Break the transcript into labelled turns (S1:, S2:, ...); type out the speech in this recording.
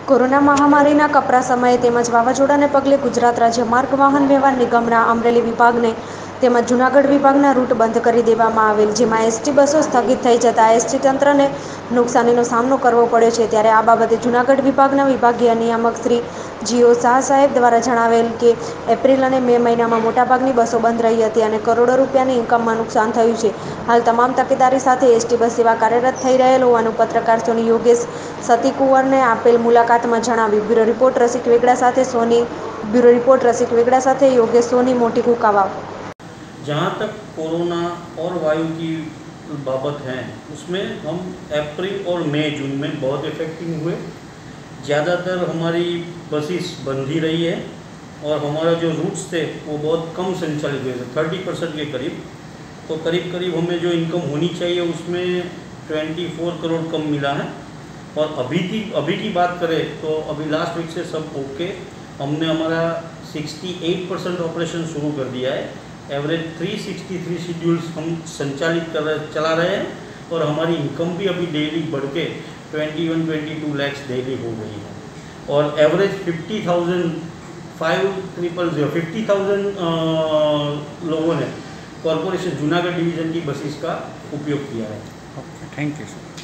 S1: Corona મહામારીના કપરા સમયે તેમજ વાવાઝોડાને પગલે ગુજરાત રાજ્ય માર્ગ વાહન વ્યવહાર નિગમના અમરેલી વિભાગને તેમજ જૂનાગઢ વિભાગના રૂટ બંધ કરી દેવામાં આવેલ, જેમાં એસટી બસો સ્થગિત થઈ જતાં એસટી તંત્રને નુકસાનીનો સામનો કરવો પડ્યો છે. ત્યારે આ બાબતે જૂનાગઢ વિભાગના વિભાગીય નિયામક શ્રી જીઓ શાહ સાહેબ દ્વારા જણાવેલ કે એપ્રિલ અને મે મહિનામાં મોટાભાગની બસો બંધ રહી હતી અને કરોડો રૂપિયાની ઇન્કમમાં નુકસાન થયું છે. હાલ તમામ તકેદારી સાથે એસટી બસ સેવા કાર્યરત થઈ રહેલ હોવાનું પત્રકાર સોની યોગેશ સતીકુંવરને આપેલ મુલાકાતમાં જણાવ્યું. બ્યુરો રિપોર્ટ રસિક વેગડા સાથે સોની બ્યુરો રિપોર્ટ રસિક वेगड़ा साथ योगेश सोनी मोटी कुकावा।
S2: जहाँ तक कोरोना और वायु की बाबत है उसमें हम अप्रैल और मई जून में बहुत इफेक्टिव हुए। ज़्यादातर हमारी बसेस बंद ही रही है और हमारा जो रूट्स थे वो बहुत कम संचालित हुए थे, 30% के करीब। तो करीब हमें जो इनकम होनी चाहिए उसमें 24 करोड़ कम मिला है। और अभी की बात करें तो अभी लास्ट वीक से सब ओके, हमने हमारा 68% ऑपरेशन शुरू कर दिया है। एवरेज 363 शेड्यूल्स हम संचालित चला रहे हैं और हमारी इनकम भी अभी डेली बढ़ के 21-22 लैक्स डेली हो गई है। और एवरेज 50,000 लोगों ने कॉरपोरेशन जूनागढ़ डिवीज़न की बसेस का उपयोग किया है।
S3: Okay, thank you sir.